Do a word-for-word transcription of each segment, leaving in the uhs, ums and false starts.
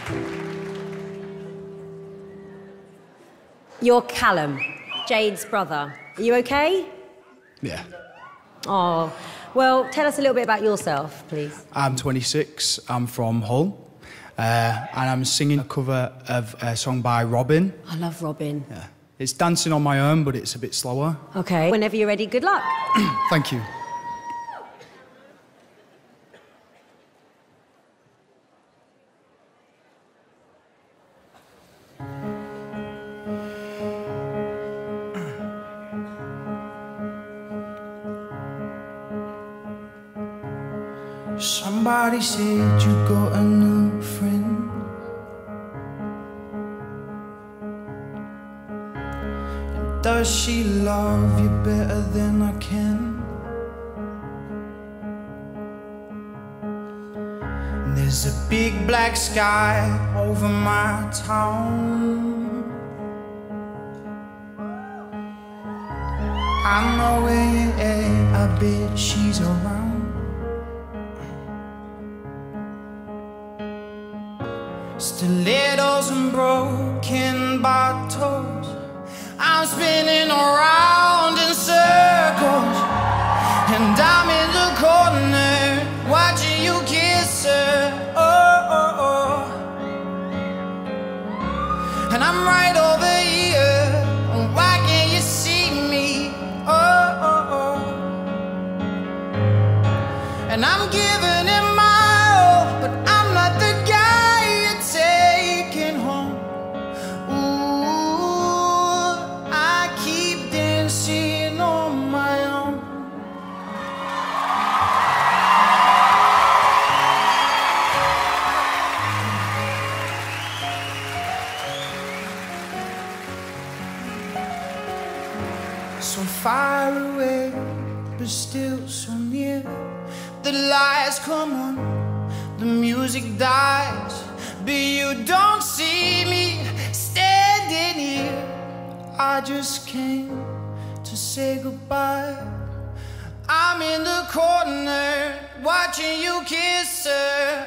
You're Callum, Jade's brother. Are you okay? Yeah. Oh, well, tell us a little bit about yourself, please. I'm twenty-six, I'm from Hull, uh, and I'm singing a cover of a song by Robin. I love Robin. Yeah. It's Dancing on My Own, but it's a bit slower. Okay, whenever you're ready, good luck. Thank you. Somebody said you got a new friend. And does she love you better than I can? And there's a big black sky over my town. I know where you're at, I bet she's around. Stilettos and broken bottles, I'm spinning around in circles, and I'm in the corner watching you kiss her. Oh, oh, oh. And I'm right over here, why can't you see me? Oh, oh, oh. And I'm giving it my all, but I'm not the guy taking home. Ooh, I keep dancing on my own. So far away, but still so near. The lights come on, the music dies, but you don't see me standing here. I just came to say goodbye. I'm in the corner watching you kiss her.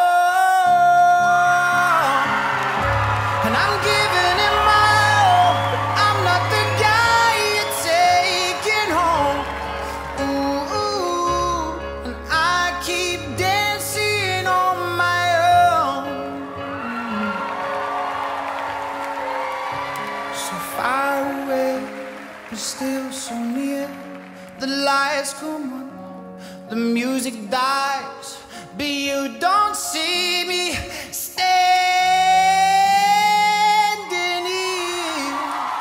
Oh, and I'm giving it my all, but I'm not the guy you're taking home. Ooh, ooh, and I keep dancing on my own. So far away, but still so near. The lights come on, the music dies, but you don't see me standing here.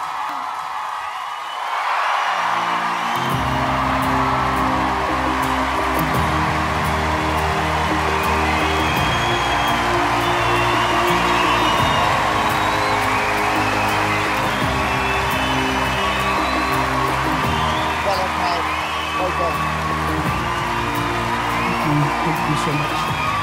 Thank you so much.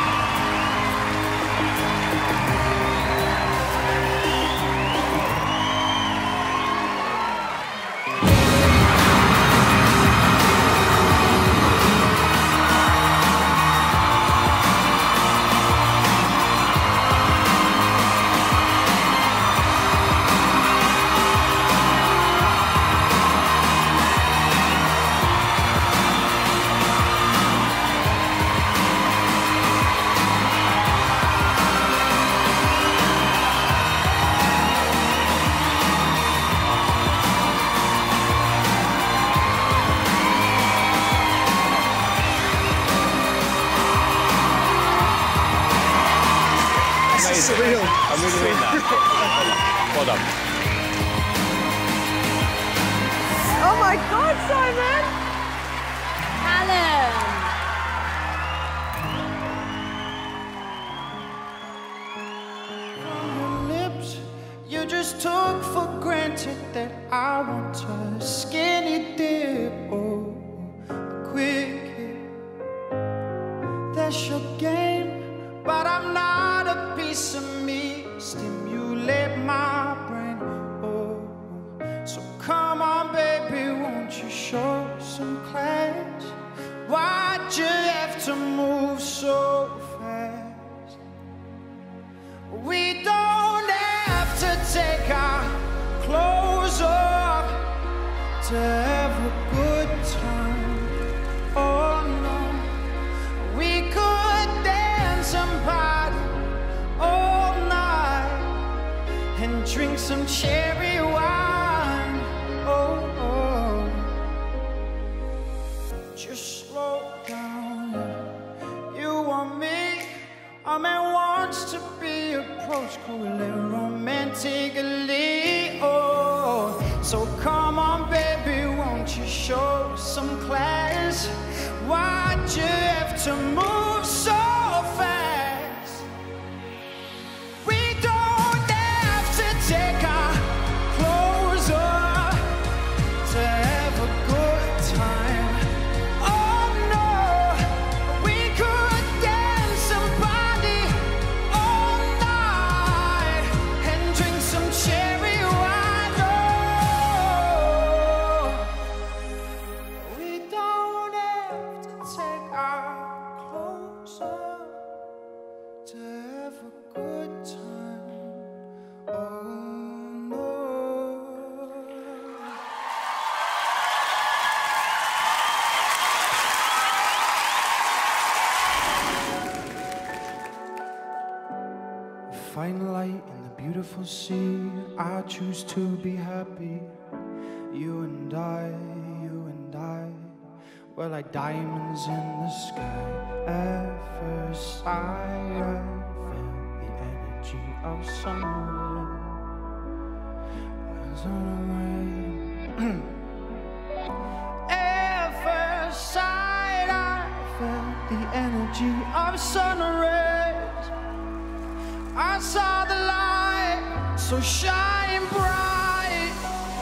Surreal. I really mean that. Well done. Oh my God, Simon! Callum! From your lips, you just took for granted that I want a skinny dip. Oh, a quick hit. That's your game, but I'm not a piece of me. Stimulate my brain. Oh, so come on, baby, won't you show some class? Why'd you have to move so fast? to have a good time. Oh no, we could dance and party all night and drink some cherry wine. Oh, oh. Just slow down. You want me? A man wants to be approached coolly, romantically. Oh, so come on, baby, won't you show some class? Why'd you have to move so fast? We don't have to take our clothes off to have a good time. Oh no, we could dance and party all night and drink some cherry wine. Oh, we don't have to take our clothes off to have a good time. Oh no. Find light in the beautiful sea. I choose to be happy. You and I, you and I, we're like diamonds in the sky. At first sight, I felt the energy of sun rays. At first sight, I felt the energy of sun rays. I saw the light so shine bright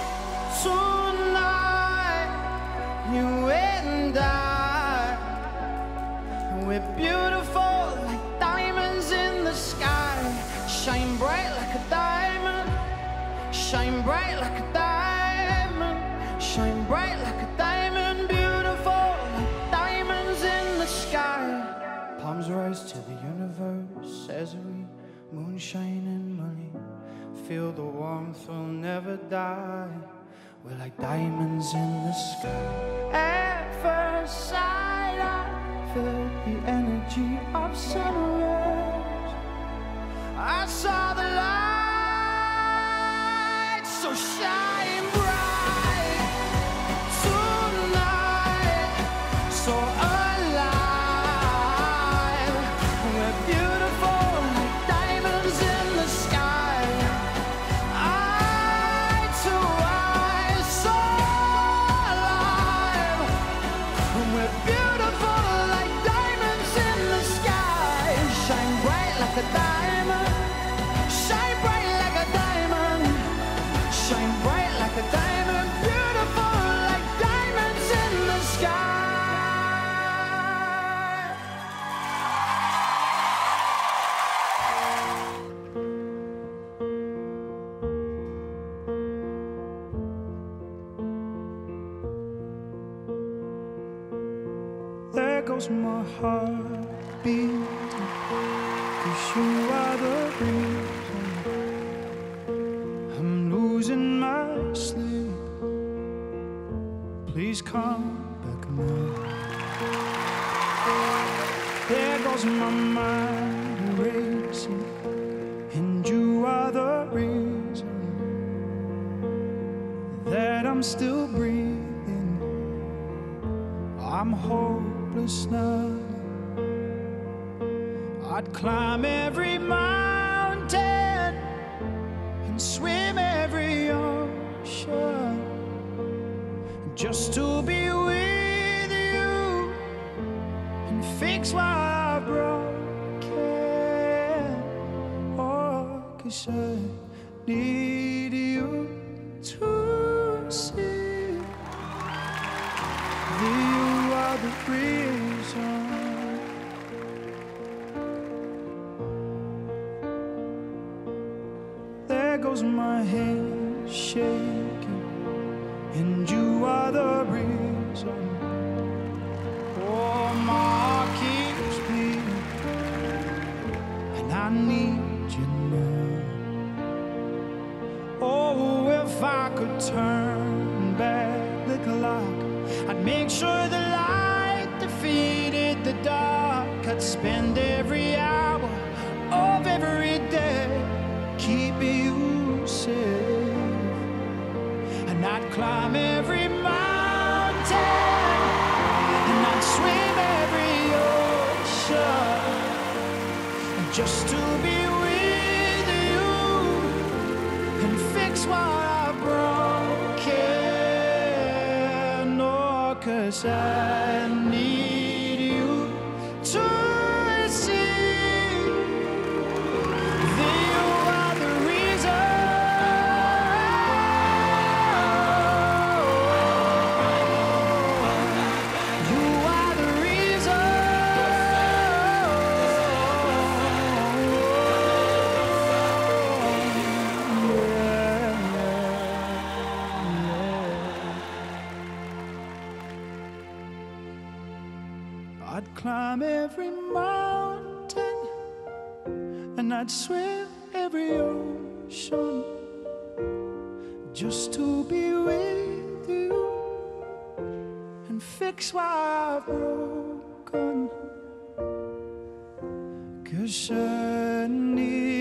tonight. You and I, we're beautiful like diamonds in the sky. Shine bright like a diamond. Shine bright like a diamond. Shine bright like a diamond. Beautiful like diamonds in the sky. Palms rise to the universe as we moonshine and money. Feel the warmth, we'll never die. We're like diamonds in the sky. At first sight, I felt the energy of sun rays. I saw the light so shine bright tonight, so alive. We're beautiful like diamonds in the sky. Eye to eye, so alive. We're beautiful like diamonds in the sky. Shine bright like a diamond. Shine bright like a diamond. Shine bright like a diamond. Beautiful like diamonds in the sky. There goes my heart beating, 'cause you are the reason I'm losing my sleep. Please come back now. There goes my mind racing, and you are the reason that I'm still breathing. I'm hopeless now. I'd climb every mountain and swim every ocean just to be with you and fix what I broken. Oh, 'cause I need you to see that you are the reason. There goes my hand shaking, and you are the reason. Oh, my heart keeps beating, and I need you now. Oh, if I could turn back I'd spend every hour of every day keeping you safe. And I'd climb every mountain, and I'd swim every ocean, and just to be with you and fix what I've broken. Oh, 'cause I need you to see that you are the reason. You are the reason. I'd climb every mountain, and I'd swim every ocean, just to be with you and fix what I've broken. 'Cause I need